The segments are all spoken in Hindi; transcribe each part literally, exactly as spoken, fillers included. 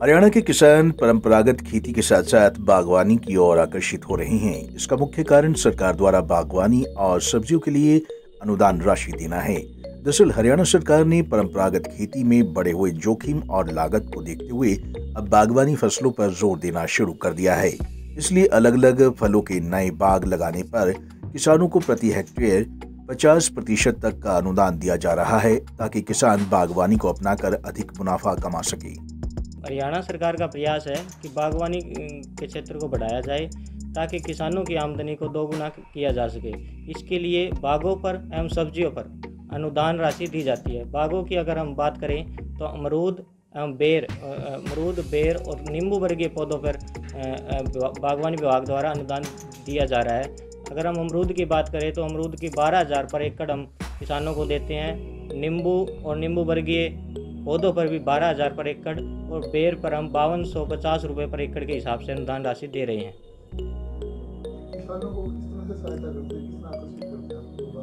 हरियाणा के किसान परंपरागत खेती के साथ साथ बागवानी की ओर आकर्षित हो रहे हैं। इसका मुख्य कारण सरकार द्वारा बागवानी और सब्जियों के लिए अनुदान राशि देना है। दरअसल हरियाणा सरकार ने परंपरागत खेती में बढ़े हुए जोखिम और लागत को देखते हुए अब बागवानी फसलों पर जोर देना शुरू कर दिया है। इसलिए अलग अलग फलों के नए बाग लगाने पर किसानों को प्रति हेक्टेयर पचास प्रतिशत तक का अनुदान दिया जा रहा है, ताकि किसान बागवानी को अपनाकर अधिक मुनाफा कमा सके। हरियाणा सरकार का प्रयास है कि बागवानी के क्षेत्र को बढ़ाया जाए ताकि किसानों की आमदनी को दोगुना किया जा सके। इसके लिए बागों पर एवं सब्जियों पर अनुदान राशि दी जाती है। बागों की अगर हम बात करें तो अमरूद एवं बेर अमरूद बेर और नींबू वर्गीय पौधों पर बागवानी विभाग द्वारा अनुदान दिया जा रहा है। अगर हम अमरूद की बात करें तो अमरूद की बारह हज़ार पर एकड़ हम किसानों को देते हैं। नींबू और नींबू वर्गीय पौधों पर भी बारह हज़ार पर एकड़ और बेर पर हम बावन सौ पचास रुपये पर एकड़ के हिसाब से अनुदान राशि दे रहे हैं। किसानों को किस तरह से सहायता करते हैं, कितना आकर्षित करते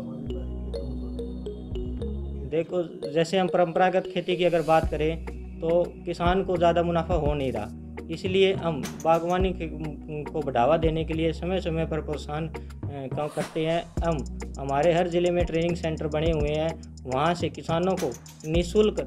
हैं? देखो, जैसे हम परंपरागत खेती की अगर बात करें तो किसान को ज़्यादा मुनाफा हो नहीं रहा, इसलिए हम बागवानी को बढ़ावा देने के लिए समय समय पर प्रोत्साहन काम करते हैं। हम हमारे हर ज़िले में ट्रेनिंग सेंटर बने हुए हैं, वहाँ से किसानों को निःशुल्क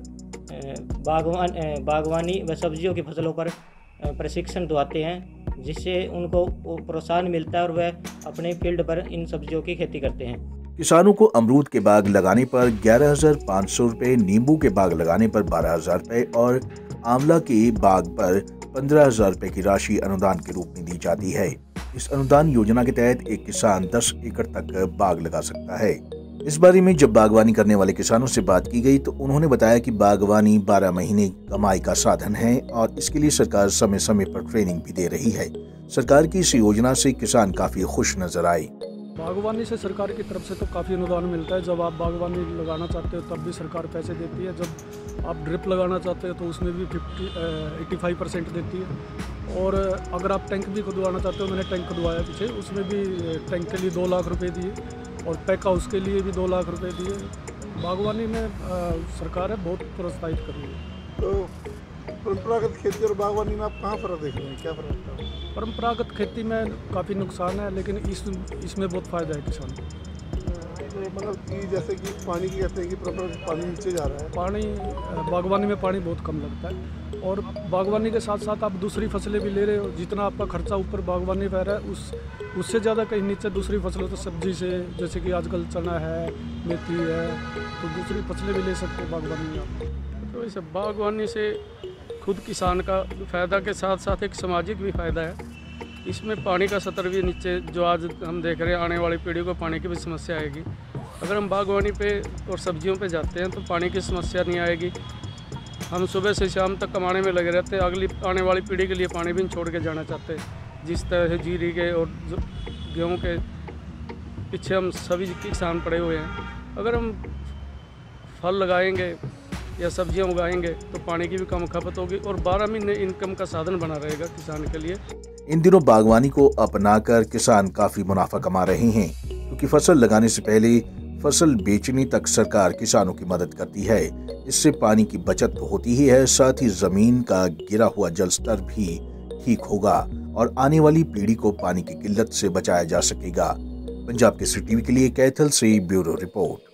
बागवान बागवानी व सब्जियों की फसलों पर प्रशिक्षण दिलाते हैं, जिससे उनको प्रोत्साहन मिलता है और वह अपने फील्ड पर इन सब्जियों की खेती करते हैं। किसानों को अमरूद के बाग लगाने पर ग्यारह हजार पाँच सौ रुपये, नींबू के बाग लगाने पर बारह हजार रुपये और आंवला के बाग पर पंद्रह हजार रुपये की राशि अनुदान के रूप में दी जाती है। इस अनुदान योजना के तहत एक किसान दस एकड़ तक बाग लगा सकता है। इस बारे में जब बागवानी करने वाले किसानों से बात की गई तो उन्होंने बताया कि बागवानी बारह महीने कमाई का साधन है और इसके लिए सरकार समय समय पर ट्रेनिंग भी दे रही है। सरकार की इस योजना से किसान काफी खुश नजर आए। बागवानी से सरकार की तरफ से तो काफ़ी अनुदान मिलता है। जब आप बागवानी लगाना चाहते हो तब भी सरकार पैसे देती है। जब आप ड्रिप लगाना चाहते हो तो उसमें भी फिफ्टी एट्टी फाइव परसेंट देती है। और अगर आप टैंक भी खुदवाना चाहते हो, मैंने टैंक खुदवाया पीछे, उसमें भी टैंक के लिए दो लाख रुपए दिए और पैक हाउस के लिए भी दो लाख रुपए दिए। बागवानी में आ, सरकार है बहुत प्रोत्साहित कर रही है। तो परंपरागत खेती और बागवानी में आप कहाँ फ़र्क देख रहे हैं, क्या फ़र्क है? परंपरागत खेती में काफ़ी नुकसान है, लेकिन इस इसमें बहुत फ़ायदा है किसान को। मतलब कि जैसे कि पानी की कहते हैं कि परंपरागत पानी नीचे जा रहा है, पानी बागवानी में पानी बहुत कम लगता है और बागवानी के साथ साथ आप दूसरी फसलें भी ले रहे हो। जितना आपका खर्चा ऊपर बागवानी पर है उस उससे ज़्यादा कहीं नीचे दूसरी फसलों तो सब्जी से, जैसे कि आजकल चना है, मेथी है, तो दूसरी फसलें भी ले सकते हैं बागवानी में आप। तो इस बागवानी से खुद किसान का फ़ायदा के साथ साथ एक सामाजिक भी फ़ायदा है। इसमें पानी का स्तर भी नीचे, जो आज हम देख रहे हैं, आने वाली पीढ़ी को पानी की भी समस्या आएगी। अगर हम बागवानी पे और सब्जियों पे जाते हैं तो पानी की समस्या नहीं आएगी। हम सुबह से शाम तक कमाने में लगे रहते हैं, अगली आने वाली पीढ़ी के लिए पानी भी नहीं छोड़ के जाना चाहते। जिस तरह से जीरी के और गेहूँ के पीछे हम सभी किसान पड़े हुए हैं। अगर हम फल लगाएंगे या सब्जियां उगाएंगे तो पानी की भी कम खपत होगी और बारह महीने इनकम का साधन बना रहेगा किसान के लिए। इन दिनों बागवानी को अपनाकर किसान काफी मुनाफा कमा रहे हैं, क्योंकि फसल लगाने से पहले फसल बेचने तक सरकार किसानों की मदद करती है। इससे पानी की बचत तो होती ही है, साथ ही जमीन का गिरा हुआ जल स्तर भी ठीक होगा और आने वाली पीढ़ी को पानी की किल्लत से बचाया जा सकेगा। पंजाब केसरी टीवी के लिए कैथल से ब्यूरो रिपोर्ट।